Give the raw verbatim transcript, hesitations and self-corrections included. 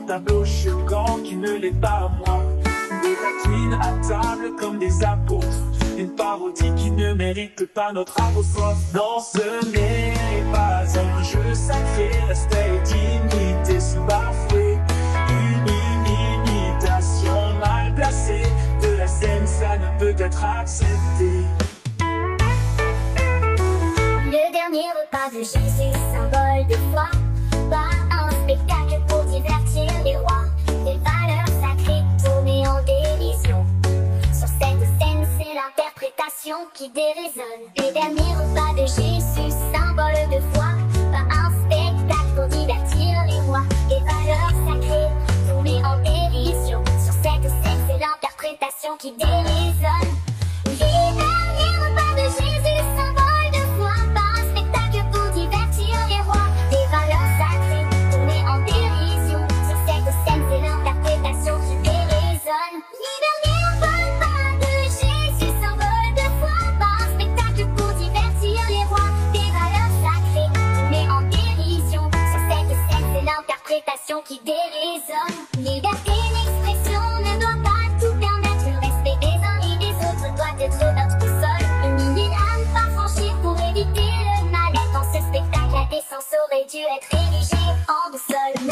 tableau choquant qui ne l'est pas à moi. Des taquines à table comme des apôtres, une parodie qui ne mérite pas notre apostrophe. Non, ce n'est pas un jeu sacré, respect et dignité sont bafoués. Une imitation mal placée de la scène, ça ne peut être accepté. Le dernier repas de Jésus, symbole de foi, pas un spectacle pour divertir les rois. Des valeurs sacrées tournées en dérision. Sur cette scène, c'est l'interprétation qui déraisonne. Le dernier repas de Jésus, symbole de foi, pas un spectacle pour divertir les rois. Des valeurs sacrées tournées en dérision. Sur cette scène, c'est l'interprétation qui déraisonne. Le dernier repas de Jésus, symbole de foi, pas un spectacle pour divertir les rois. Des valeurs sacrées tournées en dérision. Sur cette scène, c'est l'interprétation qui déraisonne. Le dernier repas de Jésus, symbole de foi, pas un spectacle pour divertir les rois. Des valeurs sacrées tournées en dérision. Sur cette scène, c'est l'interprétation qui déraisonne. Liberté d'expression ne doit pas tout permettre. Le respect des uns et des autres doit être notre boussole. Une ligne à ne pas franchir pour éviter le mal-être. Dans ce spectacle, la décence aurait dû être érigée en boussole.